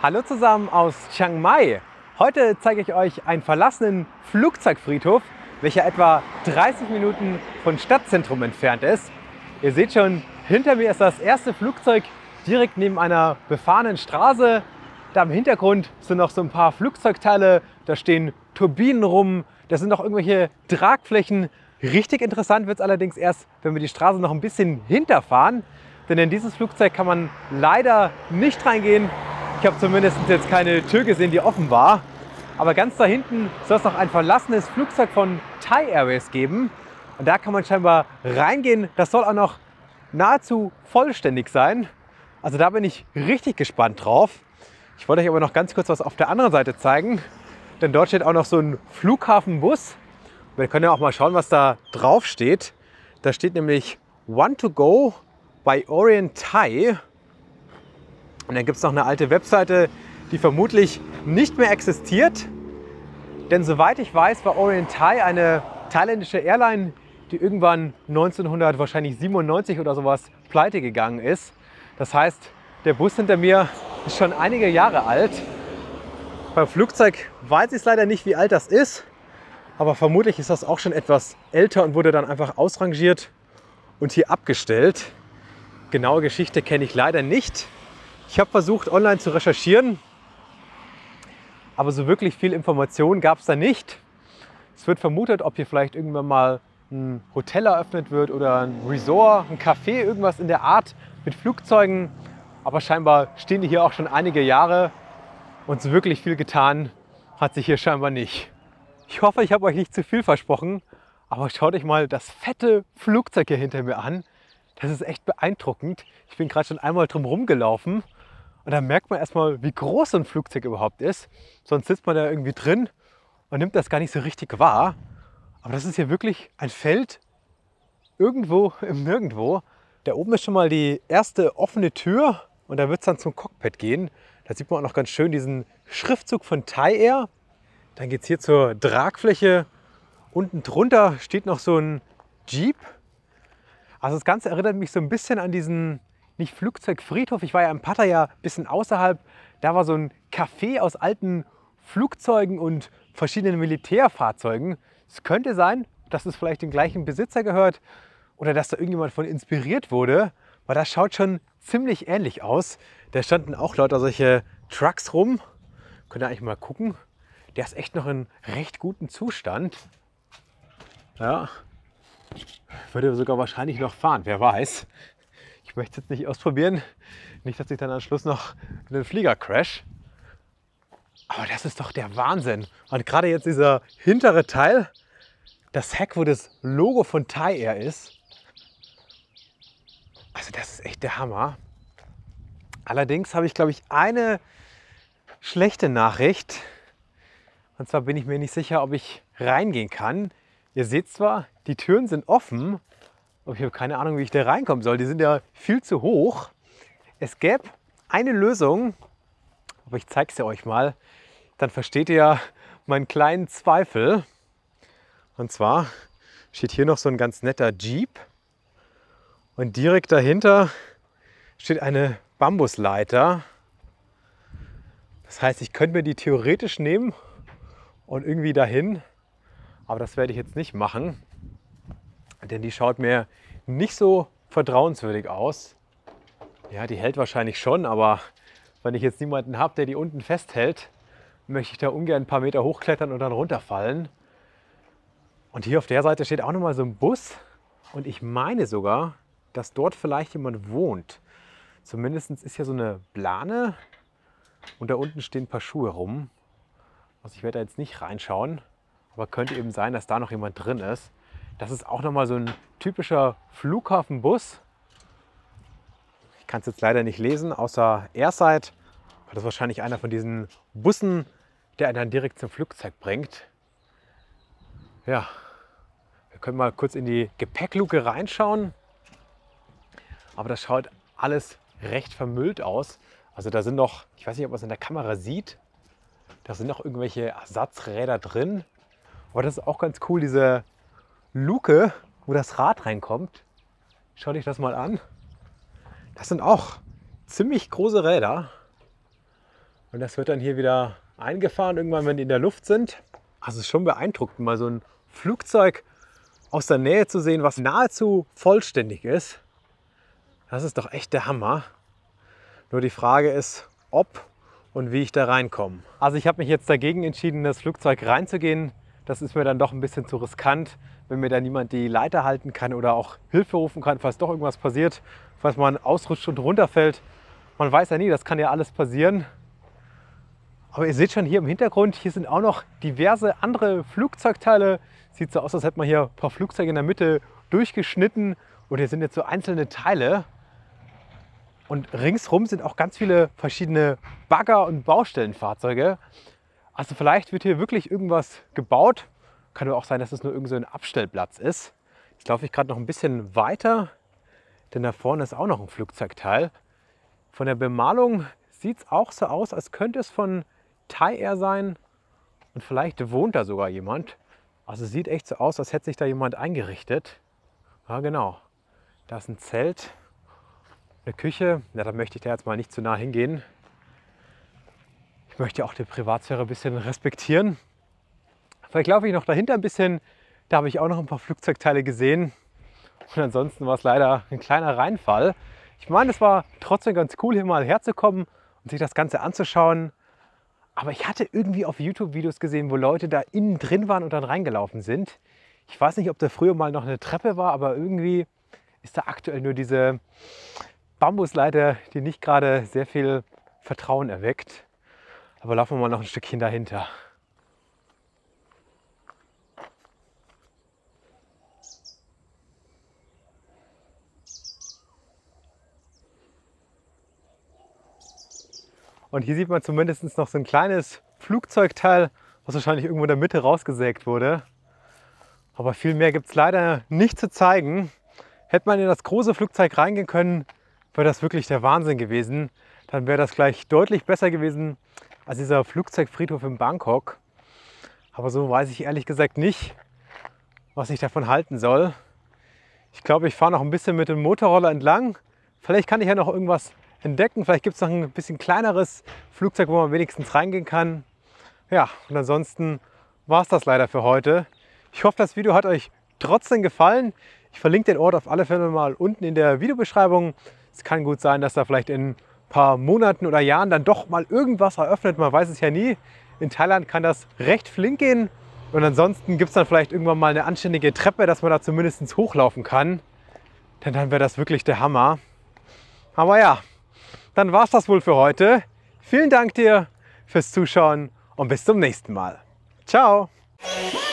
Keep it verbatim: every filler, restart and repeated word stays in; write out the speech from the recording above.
Hallo zusammen aus Chiang Mai. Heute zeige ich euch einen verlassenen Flugzeugfriedhof, welcher etwa dreißig Minuten von Stadtzentrum entfernt ist. Ihr seht schon, hinter mir ist das erste Flugzeug direkt neben einer befahrenen Straße. Da im Hintergrund sind noch so ein paar Flugzeugteile, da stehen Turbinen rum, da sind noch irgendwelche Tragflächen. Richtig interessant wird es allerdings erst, wenn wir die Straße noch ein bisschen hinterfahren. Denn in dieses Flugzeug kann man leider nicht reingehen. Ich habe zumindest jetzt keine Tür gesehen, die offen war. Aber ganz da hinten soll es noch ein verlassenes Flugzeug von Thai Airways geben. Und da kann man scheinbar reingehen. Das soll auch noch nahezu vollständig sein. Also da bin ich richtig gespannt drauf. Ich wollte euch aber noch ganz kurz was auf der anderen Seite zeigen. Denn dort steht auch noch so ein Flughafenbus. Wir können ja auch mal schauen, was da drauf steht. Da steht nämlich One to go by Orient Thai. Und dann gibt es noch eine alte Webseite, die vermutlich nicht mehr existiert. Denn soweit ich weiß, war Orient Thai eine thailändische Airline, die irgendwann neunzehnhundertsiebenundneunzig oder sowas pleite gegangen ist. Das heißt, der Bus hinter mir ist schon einige Jahre alt. Beim Flugzeug weiß ich es leider nicht, wie alt das ist. Aber vermutlich ist das auch schon etwas älter und wurde dann einfach ausrangiert und hier abgestellt. Genaue Geschichte kenne ich leider nicht. Ich habe versucht, online zu recherchieren, aber so wirklich viel Information gab es da nicht. Es wird vermutet, ob hier vielleicht irgendwann mal ein Hotel eröffnet wird oder ein Resort, ein Café, irgendwas in der Art mit Flugzeugen. Aber scheinbar stehen die hier auch schon einige Jahre und so wirklich viel getan hat sich hier scheinbar nicht. Ich hoffe, ich habe euch nicht zu viel versprochen, aber schaut euch mal das fette Flugzeug hier hinter mir an. Das ist echt beeindruckend. Ich bin gerade schon einmal drum rumgelaufen und da merkt man erstmal, wie groß so ein Flugzeug überhaupt ist. Sonst sitzt man da irgendwie drin und nimmt das gar nicht so richtig wahr. Aber das ist hier wirklich ein Feld irgendwo im Nirgendwo. Da oben ist schon mal die erste offene Tür und da wird es dann zum Cockpit gehen. Da sieht man auch noch ganz schön diesen Schriftzug von Thai Air. Dann geht es hier zur Tragfläche. Unten drunter steht noch so ein Jeep. Also das Ganze erinnert mich so ein bisschen an diesen, nicht Flugzeugfriedhof, ich war ja in Pattaya ein bisschen außerhalb. Da war so ein Café aus alten Flugzeugen und verschiedenen Militärfahrzeugen. Es könnte sein, dass es vielleicht den gleichen Besitzer gehört oder dass da irgendjemand von inspiriert wurde, weil das schaut schon ziemlich ähnlich aus. Da standen auch lauter solche Trucks rum. Könnt ihr eigentlich mal gucken. Der ist echt noch in recht gutem Zustand. Ja. Würde sogar wahrscheinlich noch fahren, wer weiß. Ich möchte es jetzt nicht ausprobieren. Nicht, dass ich dann am Schluss noch in den Flieger crash. Aber das ist doch der Wahnsinn. Und gerade jetzt dieser hintere Teil, das Heck, wo das Logo von Thai Air ist. Also das ist echt der Hammer. Allerdings habe ich, glaube ich, eine schlechte Nachricht. Und zwar bin ich mir nicht sicher, ob ich reingehen kann. Ihr seht zwar, die Türen sind offen, aber ich habe keine Ahnung, wie ich da reinkommen soll. Die sind ja viel zu hoch. Es gäbe eine Lösung, aber ich zeige es ja euch mal. Dann versteht ihr ja meinen kleinen Zweifel. Und zwar steht hier noch so ein ganz netter Jeep. Und direkt dahinter steht eine Bambusleiter. Das heißt, ich könnte mir die theoretisch nehmen und irgendwie dahin. Aber das werde ich jetzt nicht machen, denn die schaut mir nicht so vertrauenswürdig aus. Ja, die hält wahrscheinlich schon, aber wenn ich jetzt niemanden habe, der die unten festhält, möchte ich da ungern ein paar Meter hochklettern und dann runterfallen. Und hier auf der Seite steht auch noch mal so ein Bus und ich meine sogar, dass dort vielleicht jemand wohnt. Zumindest ist hier so eine Plane und da unten stehen ein paar Schuhe rum. Also ich werde da jetzt nicht reinschauen. Aber könnte eben sein, dass da noch jemand drin ist. Das ist auch nochmal so ein typischer Flughafenbus. Ich kann es jetzt leider nicht lesen, außer Airside. Das ist wahrscheinlich einer von diesen Bussen, der einen dann direkt zum Flugzeug bringt. Ja, wir können mal kurz in die Gepäckluke reinschauen. Aber das schaut alles recht vermüllt aus. Also da sind noch, ich weiß nicht, ob man es in der Kamera sieht, da sind noch irgendwelche Ersatzräder drin. Aber das ist auch ganz cool, diese Luke, wo das Rad reinkommt. Schau dich das mal an. Das sind auch ziemlich große Räder. Und das wird dann hier wieder eingefahren, irgendwann, wenn die in der Luft sind. Also es ist schon beeindruckend, mal so ein Flugzeug aus der Nähe zu sehen, was nahezu vollständig ist. Das ist doch echt der Hammer. Nur die Frage ist, ob und wie ich da reinkomme. Also ich habe mich jetzt dagegen entschieden, in das Flugzeug reinzugehen. Das ist mir dann doch ein bisschen zu riskant, wenn mir da niemand die Leiter halten kann oder auch Hilfe rufen kann, falls doch irgendwas passiert, falls man ausrutscht und runterfällt. Man weiß ja nie, das kann ja alles passieren. Aber ihr seht schon hier im Hintergrund, hier sind auch noch diverse andere Flugzeugteile. Sieht so aus, als hätte man hier ein paar Flugzeuge in der Mitte durchgeschnitten. Und hier sind jetzt so einzelne Teile. Und ringsrum sind auch ganz viele verschiedene Bagger- und Baustellenfahrzeuge. Also vielleicht wird hier wirklich irgendwas gebaut. Kann aber auch sein, dass es nur irgend so ein Abstellplatz ist. Jetzt laufe ich gerade noch ein bisschen weiter, denn da vorne ist auch noch ein Flugzeugteil. Von der Bemalung sieht es auch so aus, als könnte es von Thai Air sein. Und vielleicht wohnt da sogar jemand. Also es sieht echt so aus, als hätte sich da jemand eingerichtet. Ja, genau. Da ist ein Zelt, eine Küche. Ja, da möchte ich da jetzt mal nicht zu nah hingehen. Ich möchte auch die Privatsphäre ein bisschen respektieren. Vielleicht laufe ich noch dahinter ein bisschen. Da habe ich auch noch ein paar Flugzeugteile gesehen. Und ansonsten war es leider ein kleiner Reinfall. Ich meine, es war trotzdem ganz cool, hier mal herzukommen und sich das Ganze anzuschauen. Aber ich hatte irgendwie auf YouTube-Videos gesehen, wo Leute da innen drin waren und dann reingelaufen sind. Ich weiß nicht, ob da früher mal noch eine Treppe war, aber irgendwie ist da aktuell nur diese Bambusleiter, die nicht gerade sehr viel Vertrauen erweckt. Aber laufen wir mal noch ein Stückchen dahinter. Und hier sieht man zumindest noch so ein kleines Flugzeugteil, was wahrscheinlich irgendwo in der Mitte rausgesägt wurde. Aber viel mehr gibt es leider nicht zu zeigen. Hätte man in das große Flugzeug reingehen können, wäre das wirklich der Wahnsinn gewesen. Dann wäre das gleich deutlich besser gewesen als dieser Flugzeugfriedhof in Bangkok. Aber so weiß ich ehrlich gesagt nicht, was ich davon halten soll. Ich glaube, ich fahre noch ein bisschen mit dem Motorroller entlang. Vielleicht kann ich ja noch irgendwas entdecken. Vielleicht gibt es noch ein bisschen kleineres Flugzeug, wo man wenigstens reingehen kann. Ja, und ansonsten war es das leider für heute. Ich hoffe, das Video hat euch trotzdem gefallen. Ich verlinke den Ort auf alle Fälle mal unten in der Videobeschreibung. Es kann gut sein, dass da vielleicht in ein paar Monaten oder Jahren dann doch mal irgendwas eröffnet. Man weiß es ja nie. In Thailand kann das recht flink gehen. Und ansonsten gibt es dann vielleicht irgendwann mal eine anständige Treppe, dass man da zumindest hochlaufen kann. Denn dann wäre das wirklich der Hammer. Aber ja, dann war es das wohl für heute. Vielen Dank dir fürs Zuschauen und bis zum nächsten Mal. Ciao!